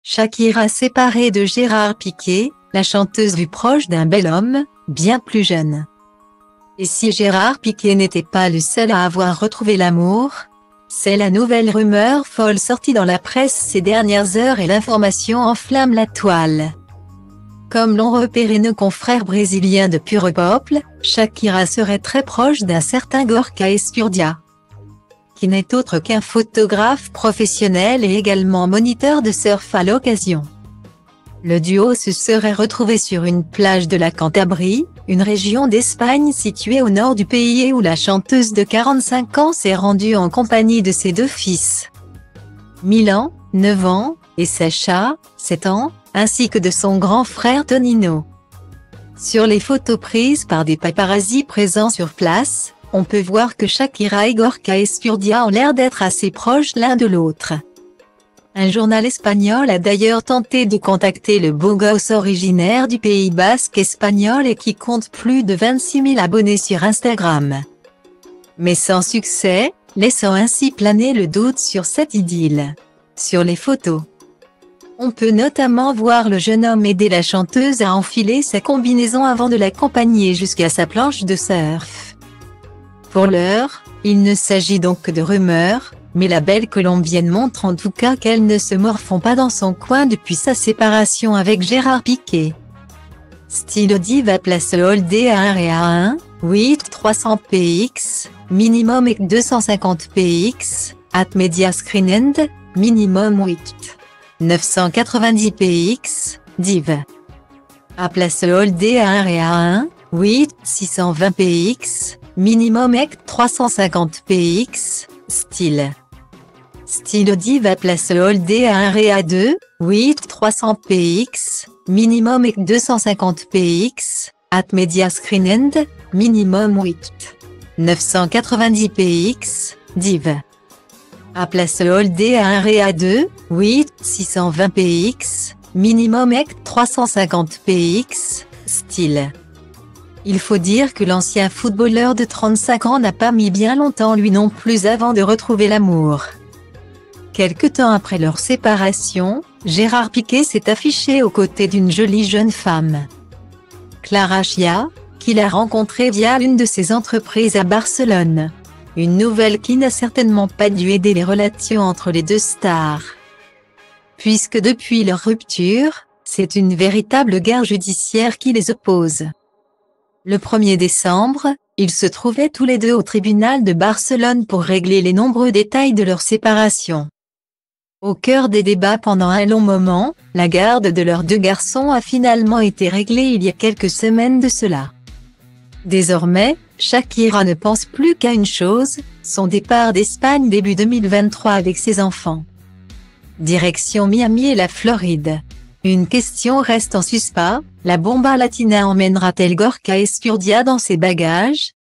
Shakira séparée de Gérard Piqué, la chanteuse vue proche d'un bel homme, bien plus jeune. Et si Gérard Piqué n'était pas le seul à avoir retrouvé l'amour? C'est la nouvelle rumeur folle sortie dans la presse ces dernières heures et l'information enflamme la toile. Comme l'ont repéré nos confrères brésiliens de Pure Pop, Shakira serait très proche d'un certain Gorka Escurdia, qui n'est autre qu'un photographe professionnel et également moniteur de surf à l'occasion. Le duo se serait retrouvé sur une plage de la Cantabrie, une région d'Espagne située au nord du pays où la chanteuse de 45 ans s'est rendue en compagnie de ses deux fils, Milan, 9 ans, et Sacha, 7 ans, ainsi que de son grand frère Tonino. Sur les photos prises par des paparazzis présents sur place, on peut voir que Shakira et Gorka Escurdia ont l'air d'être assez proches l'un de l'autre. Un journal espagnol a d'ailleurs tenté de contacter le beau gosse originaire du Pays basque espagnol et qui compte plus de 26 000 abonnés sur Instagram. Mais sans succès, laissant ainsi planer le doute sur cette idylle. Sur les photos, on peut notamment voir le jeune homme aider la chanteuse à enfiler sa combinaison avant de l'accompagner jusqu'à sa planche de surf. Pour l'heure, il ne s'agit donc que de rumeurs, mais la belle Colombienne montre en tout cas qu'elle ne se morfond pas dans son coin depuis sa séparation avec Gérard Piqué. Style Diva place Holdé à 1 et à 1, 8 300 px, minimum et 250 px, at media screen end, minimum 8 990 px, div. À place Holdé à 1 et à 1, 8 620 px, minimum et 350 px, style. Style Diva place Holdé à 1 et à 2, 8 300 px, minimum et 250 px, at media screen end, minimum 8 990 px, div. À place Holdé à 1 et à 2, 8 620 px, minimum et 350 px, style. Il faut dire que l'ancien footballeur de 35 ans n'a pas mis bien longtemps lui non plus avant de retrouver l'amour. Quelque temps après leur séparation, Gérard Piqué s'est affiché aux côtés d'une jolie jeune femme, Clara Chia, qu'il a rencontrée via l'une de ses entreprises à Barcelone. Une nouvelle qui n'a certainement pas dû aider les relations entre les deux stars, puisque depuis leur rupture, c'est une véritable guerre judiciaire qui les oppose. Le 1er décembre, ils se trouvaient tous les deux au tribunal de Barcelone pour régler les nombreux détails de leur séparation. Au cœur des débats pendant un long moment, la garde de leurs deux garçons a finalement été réglée il y a quelques semaines de cela. Désormais, Shakira ne pense plus qu'à une chose, son départ d'Espagne début 2023 avec ses enfants. Direction Miami et la Floride. Une question reste en suspens, la bomba latina emmènera-t-elle Gorka Escurdia dans ses bagages?